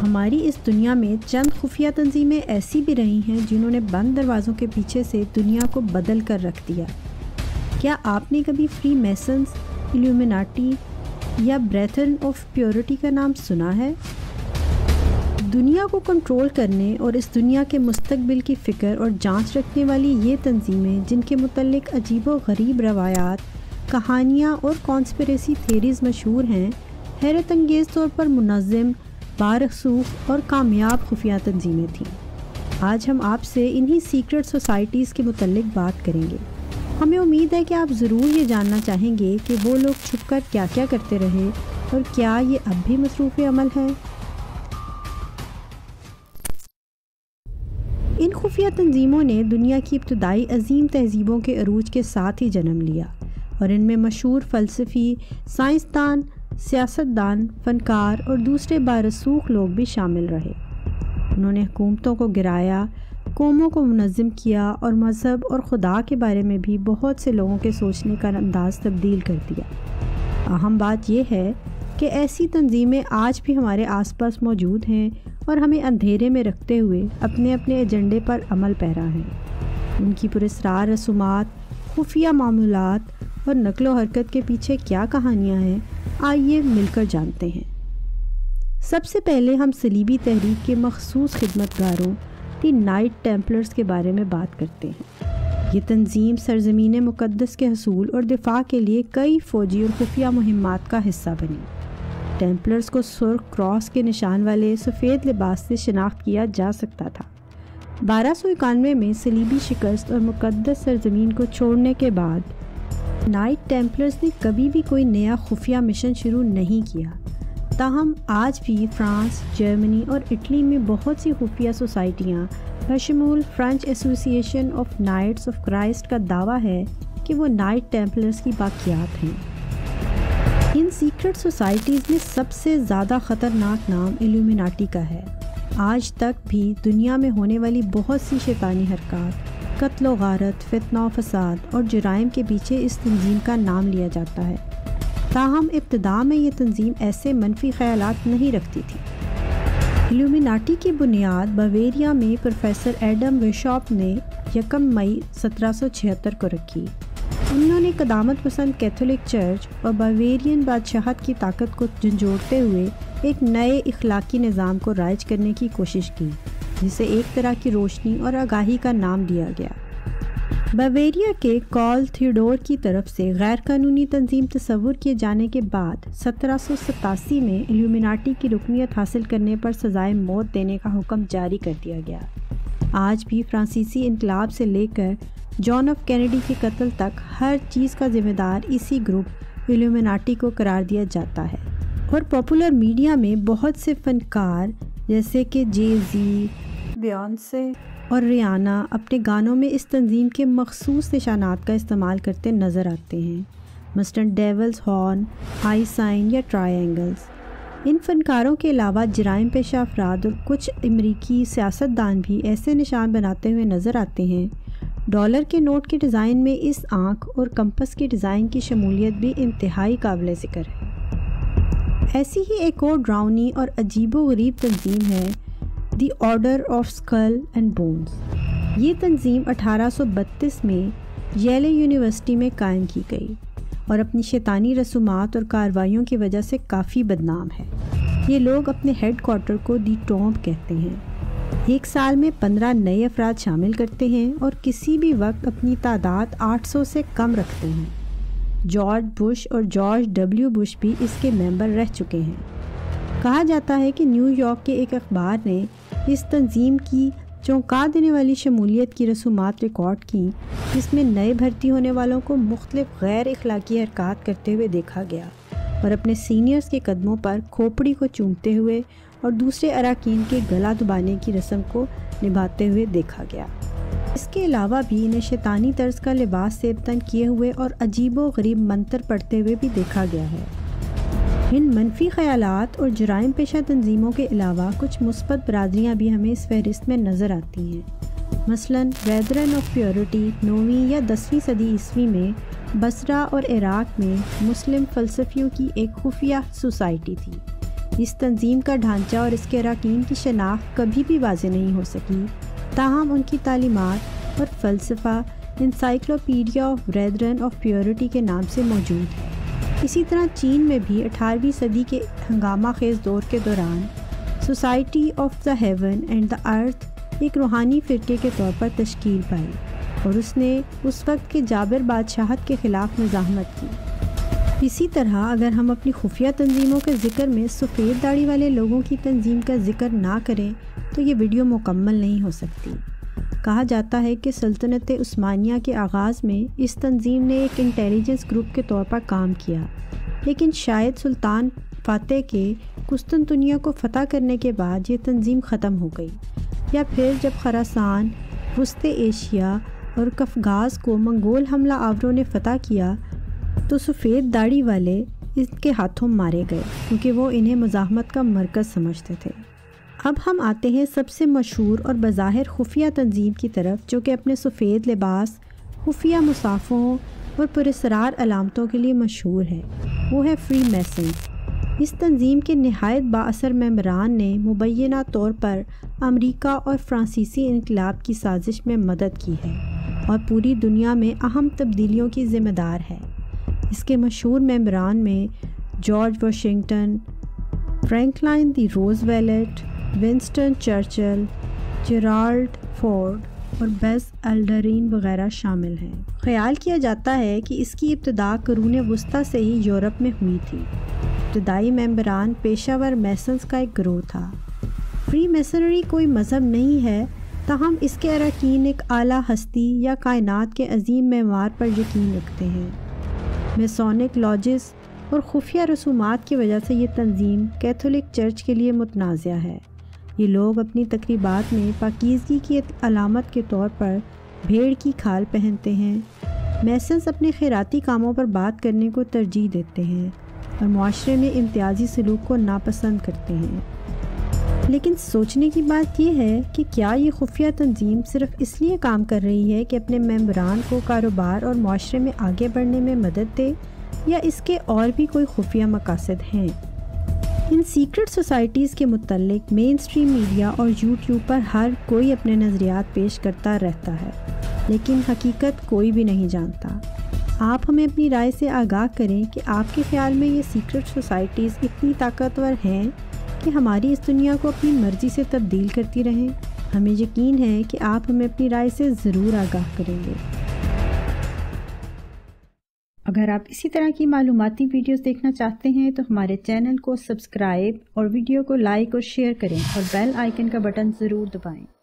ہماری اس دنیا میں چند خفیہ تنظیمیں ایسی بھی رہی ہیں جنہوں نے بند دروازوں کے پیچھے سے دنیا کو بدل کر رکھ دیا۔ کیا آپ نے کبھی فری میسنز، ایلومیناٹی یا بریتھرن آف پیورٹی کا نام سنا ہے؟ دنیا کو کنٹرول کرنے اور اس دنیا کے مستقبل کی فکر اور جانچ رکھنے والی یہ تنظیمیں، جن کے متعلق عجیب و غریب روایات، کہانیاں اور کانسپریسی تھیریز مشہور ہیں، حیرت انگیز طور پر منظم، بارسوخ اور کامیاب خفیہ تنظیمیں تھیں۔ آج ہم آپ سے انہی سیکرٹ سوسائٹیز کے متعلق بات کریں گے۔ ہمیں امید ہے کہ آپ ضرور یہ جاننا چاہیں گے کہ وہ لوگ چھپ کر کیا کیا کرتے رہے اور کیا یہ اب بھی مصروف عمل ہے۔ ان خفیہ تنظیموں نے دنیا کی ابتدائی عظیم تہذیبوں کے عروج کے ساتھ ہی جنم لیا، اور ان میں مشہور فلسفی، سائنسدان، سیاستدان، فنکار اور دوسرے بارسوخ لوگ بھی شامل رہے۔ انہوں نے حکومتوں کو گرایا، قوموں کو منظم کیا اور مذہب اور خدا کے بارے میں بھی بہت سے لوگوں کے سوچنے کا انداز تبدیل کر دیا۔ اہم بات یہ ہے کہ ایسی تنظیمیں آج بھی ہمارے آس پاس موجود ہیں اور ہمیں اندھیرے میں رکھتے ہوئے اپنے اپنے ایجنڈے پر عمل پیرا ہیں۔ ان کی پراسرار رسومات، خفیہ معمولات اور نقل و حرکت کے پیچھے کیا کہانیاں ہیں، آئیے مل کر جانتے ہیں۔ سب سے پہلے ہم صلیبی تحریک کے مخصوص خدمت گاروں، دی نائٹ ٹیمپلرز کے بارے میں بات کرتے ہیں۔ یہ تنظیم سرزمین مقدس کے حصول اور دفاع کے لیے کئی فوجی اور خفیہ مہمات کا حصہ بنی۔ ٹیمپلرز کو سرخ کراس کے نشان والے سفید لباس سے شناخت کیا جا سکتا تھا۔ 1291 میں صلیبی شکست اور مقدس سرزمین کو چھوڑنے کے بعد نائٹ ٹیمپلرز نے کبھی بھی کوئی نیا خفیہ مشن شروع نہیں کیا۔ تاہم آج بھی فرانس، جرمنی اور اٹلی میں بہت سی خفیہ سوسائٹیاں بشمول فرینچ ایسوسی ایشن آف نائٹس آف کرائسٹ کا دعویٰ ہے کہ وہ نائٹ ٹیمپلرز کی باقیات ہیں۔ ان سیکرٹ سوسائٹیز میں سب سے زیادہ خطرناک نام ایلومیناٹی کا ہے۔ آج تک بھی دنیا میں ہونے والی بہت سی شیطانی حرکات، قتل و غارت، فتنہ و فساد اور جرائم کے پیچھے اس تنظیم کا نام لیا جاتا ہے۔ تاہم ابتدا میں یہ تنظیم ایسے منفی خیالات نہیں رکھتی تھی۔ ایلومیناٹی کی بنیاد باویریا میں پروفیسر ایڈم ویشاپ نے 1 مئی 1776 کو رکھی۔ انہوں نے قدامت پسند کیتھولک چرچ اور باویرین بادشاہت کی طاقت کو جھنجھوڑتے ہوئے ایک نئے اخلاقی نظام کو رائج کرنے کی کوشش کی، جسے ایک طرح کی روشنی اور آگاہی کا نام دیا گیا۔ باویریا کے کارل تھیوڈور کی طرف سے غیر قانونی تنظیم تصور کیے جانے کے بعد 1787 میں ایلومیناٹی کی رکنیت حاصل کرنے پر سزائے موت دینے کا حکم جاری کر دیا گیا۔ آج بھی فرانسیسی انقلاب سے لے کر جان ایف کینیڈی کے قتل تک ہر چیز کا ذمہ دار اسی گروپ ایلومیناٹی کو قرار دیا جاتا ہے، اور پاپولر میڈیا میں بہت سے فنکار جیسے کہ جے زی، بیونسے اور ریانہ اپنے گانوں میں اس تنظیم کے مخصوص نشانات کا استعمال کرتے نظر آتے ہیں، مثلاً ڈیولز ہارن، آئی سائن یا ٹرائی اینگلز۔ ان فنکاروں کے علاوہ جرائم پیشہ افراد اور کچھ امریکی سیاستدان بھی ایسے نشان بناتے ہوئے نظر آتے ہیں۔ ڈالر کے نوٹ کے ڈیزائن میں اس آنکھ اور کمپس کی ڈیزائن کی شمولیت بھی انتہائی قابل ذکر ہے۔ ایسی ہی ایک اور ڈراؤنی اور عجیب و غریب تنظیم ہے the order of skull and bones. یہ تنظیم 1832 میں ییل یونیورسٹی میں قائم کی گئی اور اپنی شیطانی رسومات اور کارروائیوں کی وجہ سے کافی بدنام ہے۔ یہ لوگ اپنے ہیڈ کوارٹر کو دی ٹومب کہتے ہیں۔ ایک سال میں 15 نئے افراد شامل کرتے ہیں اور کسی بھی وقت اپنی تعداد 800 سے کم رکھتے ہیں۔ جارج بش اور جارج ڈبلیو بش بھی اس کے ممبر رہ چکے ہیں۔ کہا جاتا ہے کہ نیو یارک کے ایک اخبار نے اس تنظیم کی چونکا دینے والی شمولیت کی رسومات ریکارڈ کی، جس میں نئے بھرتی ہونے والوں کو مختلف غیر اخلاقی حرکات کرتے ہوئے دیکھا گیا اور اپنے سینئرز کے قدموں پر کھوپڑی کو چومتے ہوئے اور دوسرے اراکین کے گلا دبانے کی رسم کو نبھاتے ہوئے دیکھا گیا۔ اس کے علاوہ بھی انہیں شیطانی طرز کا لباس سیبتن کیے ہوئے اور عجیب و غریب منتر پڑھتے ہوئے بھی دیکھا گیا ہے۔ ان منفی خیالات اور جرائم پیشہ تنظیموں کے علاوہ کچھ مثبت برادریاں بھی ہمیں اس فہرست میں نظر آتی ہیں۔ مثلاً بریتھرن آف پیورٹی 9ویں یا 10ویں صدی عیسوی میں بصرہ اور عراق میں مسلم فلسفیوں کی ایک خفیہ سوسائٹی تھی۔ اس تنظیم کا ڈھانچہ اور اس کے اراکین کی شناخت کبھی بھی واضح نہیں ہو سکی، تاہم ان کی تعلیمات اور فلسفہ encyclopedia of brethren of purity کے نام سے موجود ہے۔ اسی طرح چین میں بھی 18ویں صدی کے ہنگامہ خیز دور کے دوران society of the heaven and the earth ایک روحانی فرقے کے طور پر تشکیل پائی اور اس نے اس وقت کے جابر بادشاہت کے خلاف مزاحمت کی۔ اسی طرح اگر ہم اپنی خفیہ تنظیموں کے ذکر میں سفید داڑھی والے لوگوں کی تنظیم کا ذکر نہ کریں تو یہ ویڈیو مکمل نہیں ہو سکتی۔ کہا جاتا ہے کہ سلطنت عثمانیہ کے آغاز میں اس تنظیم نے ایک انٹیلیجنس گروپ کے طور پر کام کیا، لیکن شاید سلطان فاتح کے قسطنطنیہ کو فتح کرنے کے بعد یہ تنظیم ختم ہو گئی، یا پھر جب خراسان، وسطی ایشیا اور قفقاز کو منگول حملہ آوروں نے فتح کیا تو سفید داڑھی والے ان کے ہاتھوں مارے گئے کیونکہ وہ انہیں مزاحمت کا مرکز سمجھتے تھے۔ اب ہم آتے ہیں سب سے مشہور اور بظاہر خفیہ تنظیم کی طرف، جو کہ اپنے سفید لباس، خفیہ مصافوں اور پراسرار علامتوں کے لیے مشہور ہے۔ وہ ہے فری میسنز۔ اس تنظیم کے نہایت بااثر ممبران نے مبینہ طور پر امریکہ اور فرانسیسی انقلاب کی سازش میں مدد کی ہے اور پوری دنیا میں اہم تبدیلیوں کی ذمہ دار ہے۔ اس کے مشہور ممبران میں George Washington, Franklin D Roosevelt, Winston Churchill, Gerald Ford اور بز ایلڈرین وغیرہ شامل ہیں۔ خیال کیا جاتا ہے کہ اس کی ابتدا قرون وسطیٰ سے ہی یورپ میں ہوئی تھی۔ ابتدائی ممبران پیشہ ور میسنز کا ایک گروہ تھا۔ فری میسنری کوئی مذہب نہیں ہے، تاہم اس کے اراکین ایک اعلیٰ ہستی یا کائنات کے عظیم معمار پر یقین رکھتے ہیں۔ میسونک لاجز اور خفیہ رسومات کی وجہ سے یہ تنظیم کیتھولک چرچ کے لیے متنازع ہے۔ یہ لوگ اپنی تقریبات میں پاکیزگی کی علامت کے طور پر بھیڑ کی کھال پہنتے ہیں۔ میسنز اپنے خیراتی کاموں پر بات کرنے کو ترجیح دیتے ہیں اور معاشرے میں امتیازی سلوک کو ناپسند کرتے ہیں۔ لیکن سوچنے کی بات یہ ہے کہ کیا یہ خفیہ تنظیم صرف اس لیے کام کر رہی ہے کہ اپنے ممبران کو کاروبار اور معاشرے میں آگے بڑھنے میں مدد دے، یا اس کے اور بھی کوئی خفیہ مقاصد ہیں؟ ان سیکرٹ سوسائٹیز کے متعلق مین اسٹریم میڈیا اور یوٹیوب پر ہر کوئی اپنے نظریات پیش کرتا رہتا ہے، لیکن حقیقت کوئی بھی نہیں جانتا۔ آپ ہمیں اپنی رائے سے آگاہ کریں کہ آپ کے خیال میں یہ سیکرٹ سوسائٹیز اتنی طاقتور ہیں کہ ہماری اس دنیا کو اپنی مرضی سے تبدیل کرتی رہیں؟ ہمیں یقین ہے کہ آپ ہمیں اپنی رائے سے ضرور آگاہ کریں گے۔ اگر آپ اسی طرح کی معلوماتی ویڈیوز دیکھنا چاہتے ہیں تو ہمارے چینل کو سبسکرائب اور ویڈیو کو لائک اور شیئر کریں اور بیل آئیکن کا بٹن ضرور دبائیں۔